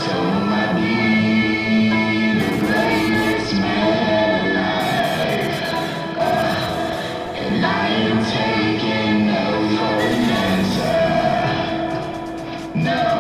told him I'd be the greatest man alive, and I ain't taking no for an answer. No.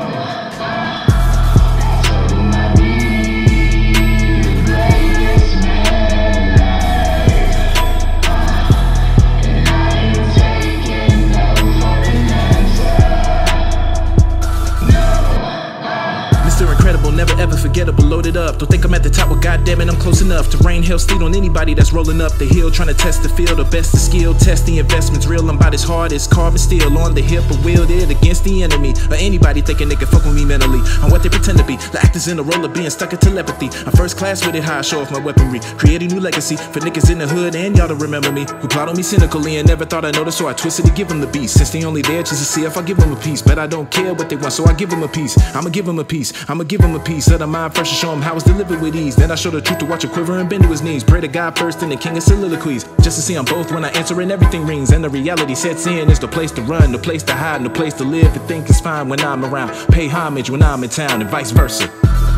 Incredible, never ever forgettable, loaded up. Don't think I'm at the top, well goddammit, I'm close enough to rain, hail, sleet on anybody that's rolling up the hill, trying to test the field, the best of skill, test the investments real. I'm about as hard as carbon steel, on the hip or wielded against the enemy, or anybody thinking they can fuck with me mentally. I'm what they pretend to be, the actors in the role of being stuck in telepathy. I'm first class with it, how I show off my weaponry, create a new legacy for niggas in the hood and y'all to remember me, who plot on me cynically and never thought I noticed, so I twisted to give them the beast. Since they only there just to see if I give them a piece, but I don't care what they want, so I give them a piece. I'ma give them a piece, I'ma give them a piece of the mind first to show him how it's delivered with ease. Then I show the truth to watch it quiver and bend to his knees. Pray to God first and the king of soliloquies, just to see I'm both when I answer and everything rings. And the reality sets in, is the place to run, the place to hide, and the place to live. And think it's fine when I'm around, pay homage when I'm in town, and vice versa.